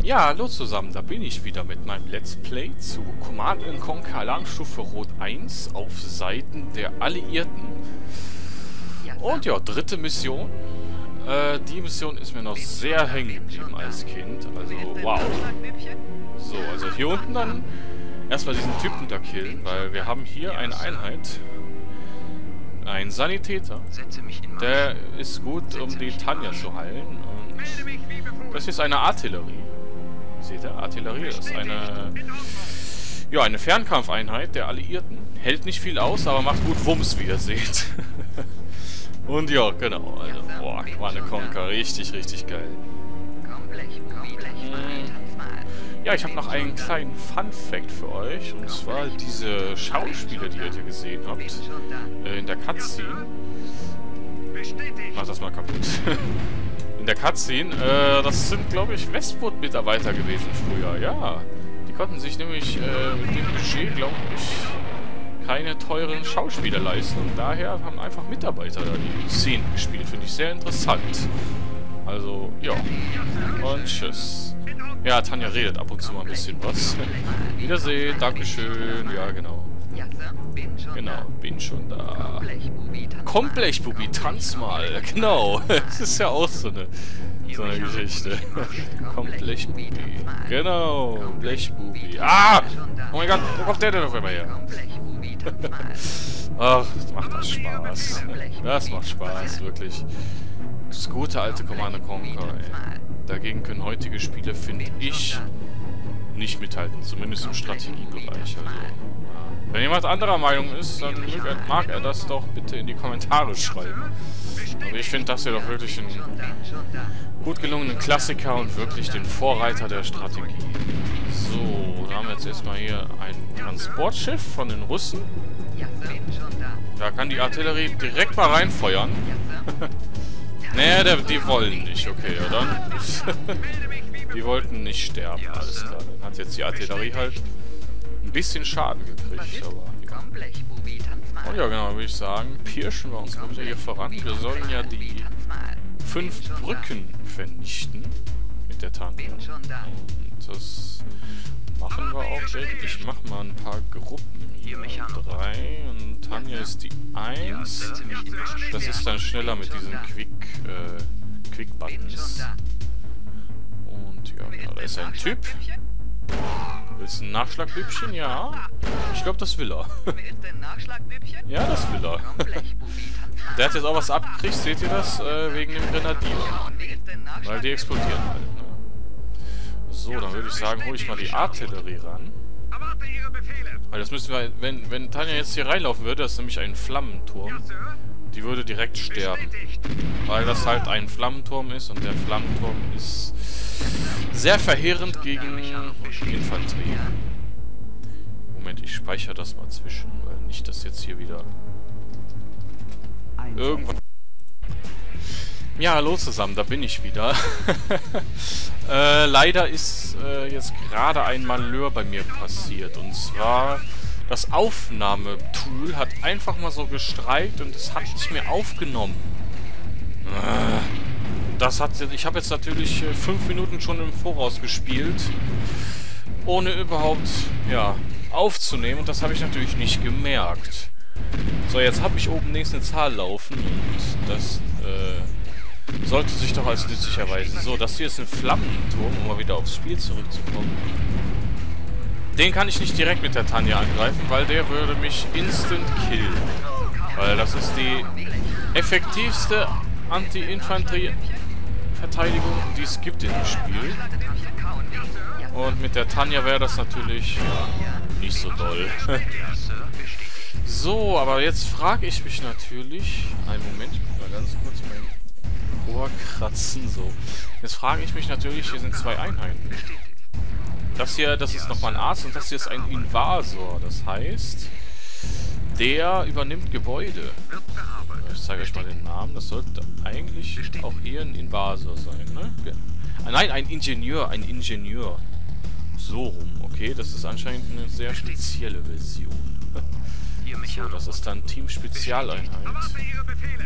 Ja, hallo zusammen, da bin ich wieder mit meinem Let's Play zu Command & Conquer Alarmstufe Rot 1 auf Seiten der Alliierten. Und ja, dritte Mission. Die Mission ist mir noch sehr hängen geblieben als Kind, also wow. So, also hier unten dann erstmal diesen Typen da killen, weil wir haben hier eine Einheit. Ein Sanitäter, der ist gut, um die Tanja zu heilen. Und das ist eine Artillerie. Seht ihr? Artillerie ist eine Fernkampfeinheit der Alliierten. Hält nicht viel aus, aber macht gut Wumms, wie ihr seht. Und ja, genau. Also, boah, Command & Conquer, richtig, richtig geil. Ja, ich habe noch einen kleinen Fun-Fact für euch. Und zwar diese Schauspieler, die ihr hier gesehen habt, in der Cutscene. Mach das mal kaputt. In der Cutscene, das sind, glaube ich, Westwood-Mitarbeiter gewesen früher, ja. Die konnten sich nämlich mit dem Budget, glaube ich, keine teuren Schauspieler leisten. Und daher haben einfach Mitarbeiter da die Szenen gespielt. Finde ich sehr interessant. Also, ja. Und tschüss. Ja, Tanja redet ab und zu mal ein bisschen was. Wiedersehen, Dankeschön. Ja, genau. Genau, bin schon da. Komm, Blechbubi, tanz mal. Genau, das ist ja auch so eine Geschichte. Komm, Blechbubi. Genau, Blechbubi. Ah! Oh mein Gott, wo kommt der denn auf einmal her? Ach, macht das Spaß. Das macht Spaß, wirklich. Das gute alte Command & Conquer, ey. Dagegen können heutige Spiele, finde ich, nicht mithalten. Zumindest im Strategiebereich. Also, ja. Wenn jemand anderer Meinung ist, dann mag er das doch bitte in die Kommentare schreiben. Aber ich finde das hier doch wirklich einen gut gelungenen Klassiker und wirklich den Vorreiter der Strategie. So, da haben wir jetzt erstmal hier ein Transportschiff von den Russen. Da kann die Artillerie direkt mal reinfeuern. Nee, die wollen nicht, okay, oder? Die wollten nicht sterben, alles klar. Dann hat jetzt die Artillerie halt ein bisschen Schaden gekriegt, aber ja. Und ja, genau, würde ich sagen, pirschen wir uns mal wieder hier voran. Wir sollen ja die 5 Brücken vernichten mit der Tanja. Und das machen wir auch direkt. Ich mache mal ein paar Gruppen hier. 3 und Tanja ist die 1. Das ist dann schneller mit diesen Quick-Buttons. Und ja, genau, da ist ein Typ. Willst du ein Nachschlagbübchen? Ja. Ich glaube, das will er. Ja, das will er. Der hat jetzt auch was abgekriegt, seht ihr das? Wegen dem Grenadier. Weil die explodieren halt, ne? So, dann würde ich sagen, hole ich mal die Artillerie ran. Weil das müssen wir, wenn Tanja jetzt hier reinlaufen würde, das ist nämlich ein Flammenturm. Die würde direkt sterben. Weil das halt ein Flammenturm ist und der Flammenturm ist sehr verheerend gegen Infanterie. Moment, ich speichere das mal zwischen, weil nicht, dass jetzt hier wieder irgendwas... Ja, hallo zusammen, da bin ich wieder. Leider ist jetzt gerade ein Malheur bei mir passiert. Und zwar, das Aufnahmetool hat einfach mal so gestreikt und es hat nicht mehr aufgenommen. Ich habe jetzt natürlich 5 Minuten schon im Voraus gespielt, ohne überhaupt, ja, aufzunehmen. Und das habe ich natürlich nicht gemerkt. So, jetzt habe ich oben links eine Zahl laufen und das, sollte sich doch als nützlich erweisen. So, das hier ist ein Flammenturm, um mal wieder aufs Spiel zurückzukommen. Den kann ich nicht direkt mit der Tanja angreifen, weil der würde mich instant killen. Weil das ist die effektivste Anti-Infanterie-Verteidigung, die es gibt in dem Spiel. Und mit der Tanja wäre das natürlich nicht so doll. So, aber jetzt frage ich mich natürlich... Einen Moment, ich muss mal ganz kurz mein Ohr kratzen, so. Jetzt frage ich mich natürlich, hier sind 2 Einheiten. Das hier, das ist nochmal ein Arzt und das hier ist ein Invasor. Das heißt, der übernimmt Gebäude. Ich zeige euch mal den Namen. Das sollte eigentlich auch hier ein Invasor sein, ne? Nein, ein Ingenieur, So rum, okay. Das ist anscheinend eine sehr spezielle Version. So, das ist dann Team Spezialeinheit.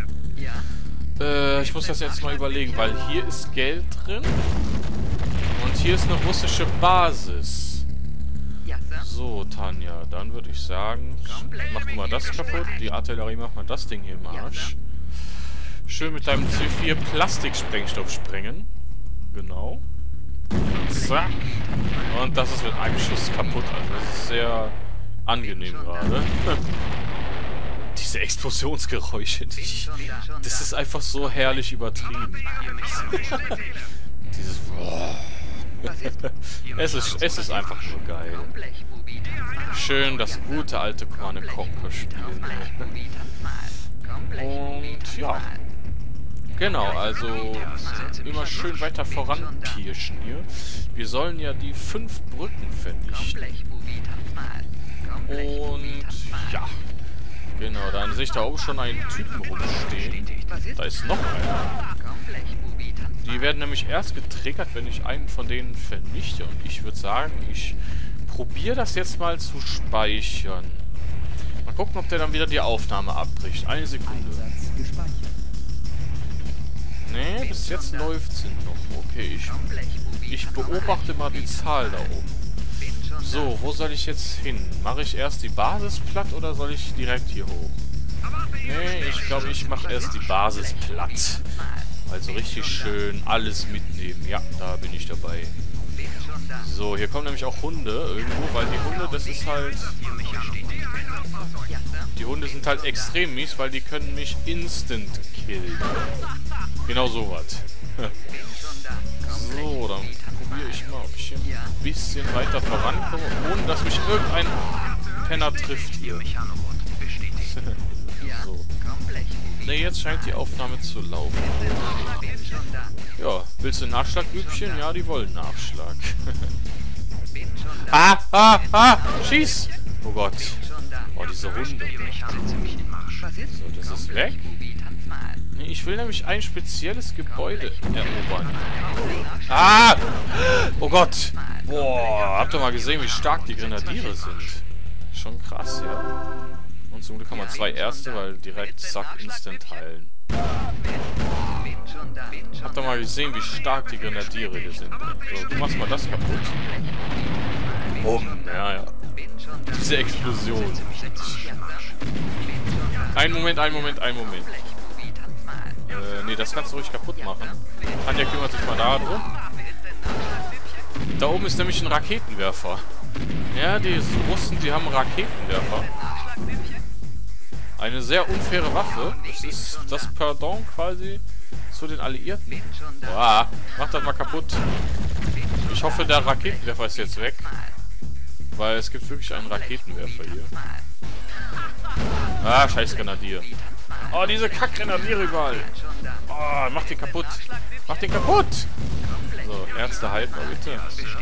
Ich muss das jetzt mal überlegen, weil hier ist Geld drin. Und Und hier ist eine russische Basis. So, Tanja, dann würde ich sagen, mach du mal das kaputt. Die Artillerie macht mal das Ding hier im Arsch. Schön mit deinem C4 Plastiksprengstoff sprengen. Genau. Zack. Und das ist mit einem Schuss kaputt. Also das ist sehr angenehm gerade. Diese Explosionsgeräusche. Das ist einfach so herrlich übertrieben. Dieses... Oh. Es ist einfach nur geil. Schön das gute alte Command & Conquer spielen. Und ja. Genau, also immer schön weiter voranpirschen hier. Wir sollen ja die 5 Brücken vernichten. Und ja. Genau, dann sehe ich da oben schon einen Typen rumstehen. Da ist noch einer. Die werden nämlich erst getriggert, wenn ich einen von denen vernichte. Und ich würde sagen, ich probiere das jetzt mal zu speichern. Mal gucken, ob der dann wieder die Aufnahme abbricht. Eine Sekunde. Nee, bis jetzt läuft sie noch. Okay, ich beobachte mal die Zahl da oben. So, wo soll ich jetzt hin? Mache ich erst die Basis platt oder soll ich direkt hier hoch? Nee, ich glaube, ich mache erst die Basis platt. Also richtig schön alles mitnehmen. Ja, da bin ich dabei. So, hier kommen nämlich auch Hunde irgendwo, weil die Hunde, das ist halt... Die Hunde sind halt extrem mies, weil die können mich instant killen. Genau sowas. So, dann probiere ich mal, ob ich hier ein bisschen weiter vorankomme, ohne dass mich irgendein Penner trifft hier. So. Ne, jetzt scheint die Aufnahme zu laufen. Ja, willst du ein Nachschlagübchen? Ja, die wollen Nachschlag. Schieß! Oh Gott. Oh, diese Hunde. So, das ist weg. Nee, ich will nämlich ein spezielles Gebäude erobern. Ah! Oh Gott! Boah, habt ihr mal gesehen, wie stark die Grenadiere sind? Schon krass, ja. Und zum Glück haben wir 2 Erste, weil direkt zack, instant heilen. Habt ihr mal gesehen, wie stark die Grenadiere hier sind? So, du machst mal das kaputt. Bumm, ja. Diese Explosion. Ein Moment. Nee, das kannst du ruhig kaputt machen. Tanja kümmert sich mal darum. Da oben ist nämlich ein Raketenwerfer. Ja, die Russen, die haben einen Raketenwerfer. Eine sehr unfaire Waffe. Das ist das Pardon quasi zu den Alliierten. Boah, mach das mal kaputt. Ich hoffe, der Raketenwerfer ist jetzt weg. Weil es gibt wirklich einen Raketenwerfer hier. Ah, scheiß Grenadier. Oh, diese Kack-Grenadiere überall. Oh, mach den kaputt. Mach den kaputt! So, Ärzte halten mal bitte.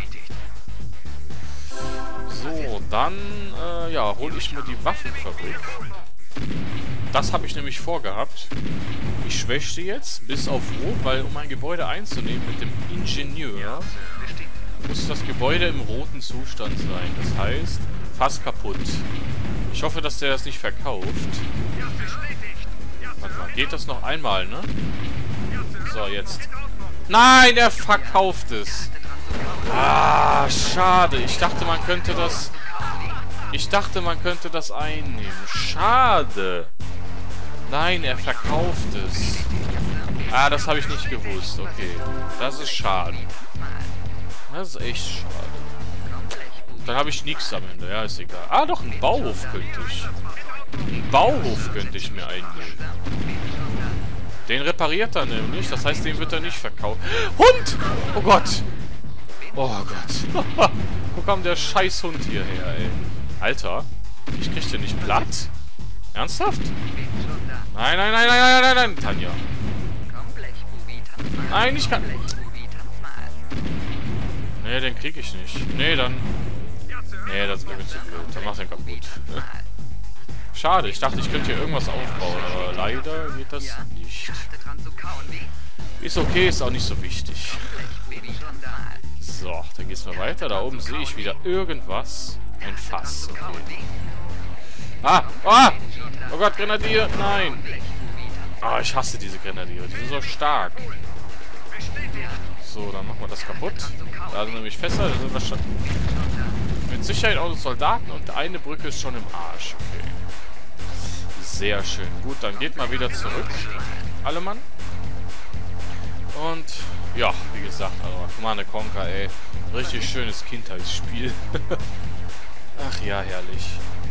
So, dann, ja, hole ich mir die Waffenfabrik. Das habe ich nämlich vorgehabt. Ich schwäche jetzt bis auf Rot, weil um ein Gebäude einzunehmen mit dem Ingenieur, muss das Gebäude im roten Zustand sein. Das heißt, fast kaputt. Ich hoffe, dass der das nicht verkauft. Warte mal, geht das noch einmal, ne? So, jetzt. Nein, er verkauft es. Ah, schade. Ich dachte, man könnte das einnehmen. Schade. Nein, er verkauft es. Ah, das habe ich nicht gewusst. Okay, das ist schade. Das ist echt schade. Dann habe ich nichts am Ende. Ja, ist egal. Ah, doch, einen Bauhof könnte ich. Einen Bauhof könnte ich mir einnehmen. Den repariert er nämlich. Das heißt, den wird er nicht verkaufen. Hund! Oh Gott! Oh Gott. Wo kam der Scheißhund hierher, ey? Alter, ich krieg den nicht platt? Ernsthaft? Nein, Tanja. Nein, ich kann... Nee, den krieg ich nicht. Nee, dann... Nee, das wäre mir zu blöd. Dann mach den kaputt. Schade, ich dachte, ich könnte hier irgendwas aufbauen, aber leider geht das nicht. Ist okay, ist auch nicht so wichtig. So, dann geht's mal weiter. Da oben sehe ich wieder irgendwas. Ein Fass. Okay. Ah! Oh Gott, Grenadier! Nein! Ah, ich hasse diese Grenadiere. Die sind so stark. So, So, dann machen wir das kaputt. Da sind nämlich Fässer, da sind wir schon mit Sicherheit auch Soldaten und eine Brücke ist schon im Arsch. Okay. Sehr schön. Gut, dann geht mal wieder zurück. Alle Mann. Und ja, wie gesagt, also Command & Conquer, ey. Richtig schönes Kindheitsspiel. Ach ja, herrlich.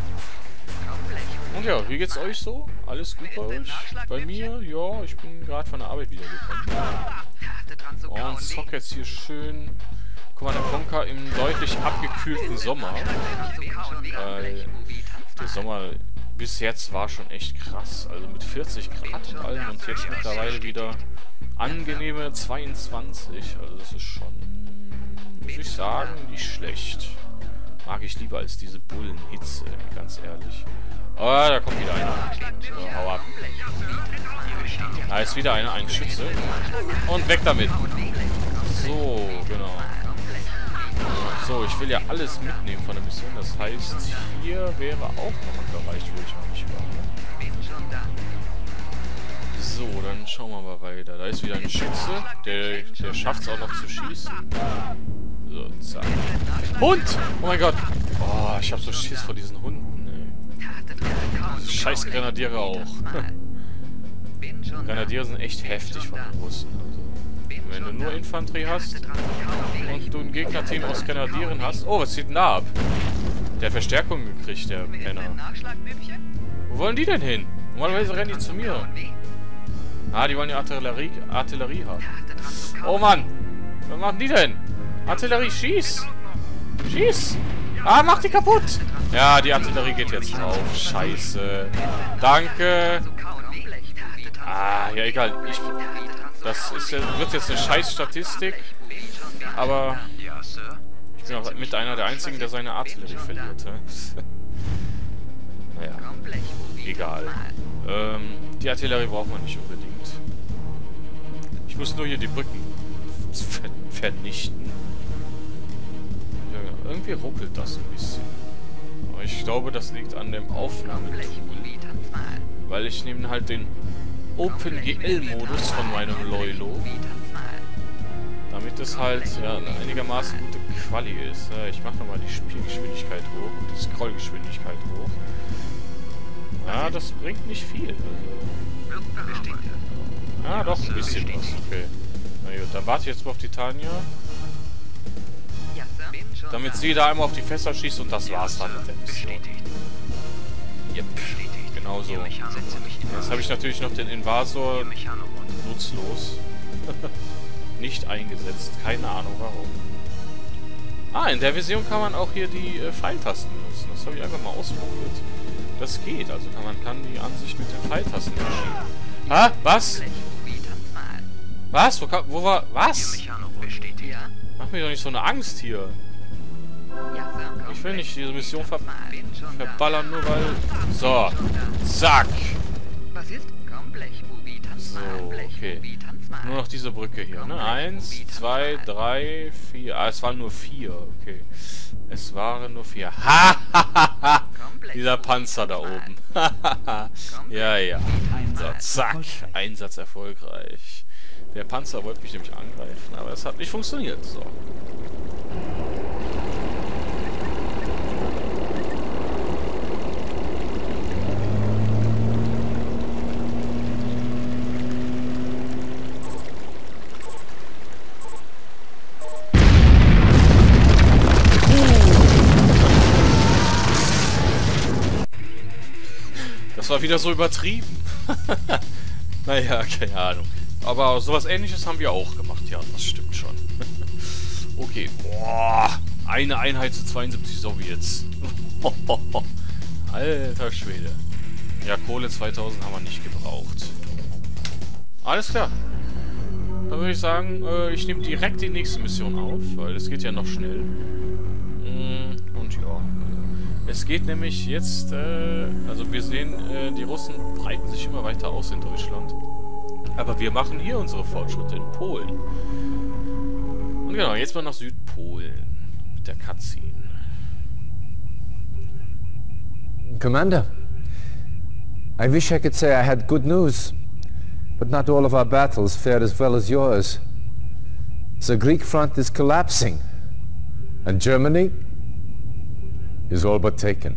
Und ja, wie geht's euch so? Alles gut bei euch? Bei mir? Ja, ich bin gerade von der Arbeit wiedergekommen. Und zock jetzt hier schön Command & Conquer im deutlich abgekühlten Sommer. Weil der Sommer bis jetzt war schon echt krass. Also mit 40 Grad und allem und jetzt mittlerweile wieder angenehme 22. Also das ist schon, muss ich sagen, nicht schlecht. Mag ich lieber als diese Bullenhitze, ganz ehrlich. Oh, da kommt wieder einer. So, hau ab. Da ist wieder einer, ein Schütze. Und weg damit. So, genau. So, ich will ja alles mitnehmen von der Mission. Das heißt, hier wäre auch noch ein Bereich, wo ich noch nicht war. So, dann schauen wir mal weiter. Da ist wieder ein Schütze. Der schafft es auch noch zu schießen. So, zack. Hund! Oh mein Gott! Oh, ich hab so Schiss vor diesen Hunden, ey. Scheiß Grenadiere auch. Grenadiere sind echt heftig von den Russen. Also, wenn du nur Infanterie hast und du ein Gegnerteam aus Grenadieren hast... Oh, was zieht denn da ab? Der hat Verstärkung gekriegt, der Penner. Wo wollen die denn hin? Normalerweise rennen die zu mir. Ah, die wollen die Artillerie haben. Oh Mann! Was machen die denn? Artillerie, schieß! Schieß! Ah, mach die kaputt! Ja, die Artillerie geht jetzt drauf. Scheiße. Danke. Ah, ja, egal. Das ist, wird jetzt eine Scheiß-Statistik. Aber ich bin auch mit einer der einzigen, der seine Artillerie verliert. Naja. Egal. Die Artillerie braucht man nicht unbedingt. Ich muss nur hier die Brücken vernichten. Ja, irgendwie ruckelt das ein bisschen. Aber ich glaube, das liegt an dem Aufnahmetool. Weil ich nehme halt den OpenGL-Modus von meinem Loilo. Damit es halt ja, eine einigermaßen gute Quali ist. Ich mache nochmal die Spielgeschwindigkeit hoch und die Scrollgeschwindigkeit hoch. Ja, das bringt nicht viel. Ah, doch, ein bisschen was. Okay. Na gut, dann warte ich jetzt mal auf die Tanja. Damit sie da einmal auf die Fässer schießt und das war's dann mit der Mission. Yep, genau so. Jetzt habe ich natürlich noch den Invasor nutzlos. Nicht eingesetzt. Keine Ahnung warum. Ah, in der Version kann man auch hier die Pfeiltasten benutzen. Das habe ich einfach mal ausprobiert. Das geht, also man kann die Ansicht mit den Pfeiltasten verschieben. Ah, was? Was? Wo war... Was? Mach mir doch nicht so eine Angst hier. Ich will nicht diese Mission verballern, nur weil... So. Zack. So, okay. Nur noch diese Brücke hier, ne? 1, 2, 3, 4... Ah, es waren nur 4. Okay. Es waren nur 4. Ha, ha, ha, ha. Dieser Panzer da oben. Ja, ja. So, zack. Einsatz erfolgreich. Der Panzer wollte mich nämlich angreifen, aber es hat nicht funktioniert. So. Das war wieder so übertrieben. Naja, keine Ahnung. Aber sowas Ähnliches haben wir auch gemacht. Ja, das stimmt schon. Okay. Boah. Eine Einheit zu 72 Sowjets. Alter Schwede. Ja, Kohle 2000 haben wir nicht gebraucht. Alles klar. Dann würde ich sagen, ich nehme direkt die nächste Mission auf, weil es geht ja noch schnell. Und ja. Es geht nämlich jetzt, also wir sehen, die Russen breiten sich immer weiter aus in Deutschland. Aber wir machen hier unsere Fortschritte in Polen. Und genau, jetzt mal nach Südpolen mit der Cutscene. Commander, I wish I could say I had good news, but not all of our battles fared as well as yours. The Greek front is collapsing, and Germany is all but taken.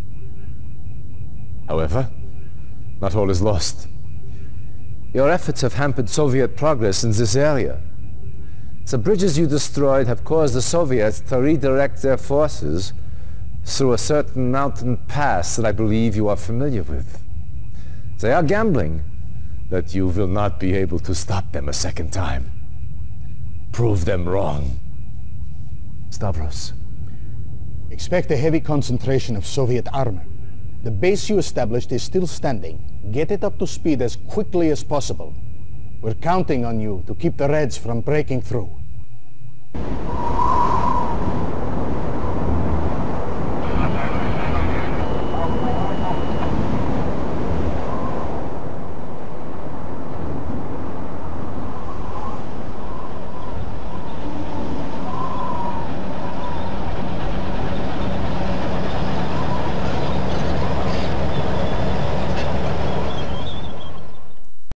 However, not all is lost. Your efforts have hampered Soviet progress in this area. The bridges you destroyed have caused the Soviets to redirect their forces through a certain mountain pass that I believe you are familiar with. They are gambling that you will not be able to stop them a second time. Prove them wrong. Stavros. Expect a heavy concentration of Soviet armor. The base you established is still standing. Get it up to speed as quickly as possible. We're counting on you to keep the Reds from breaking through.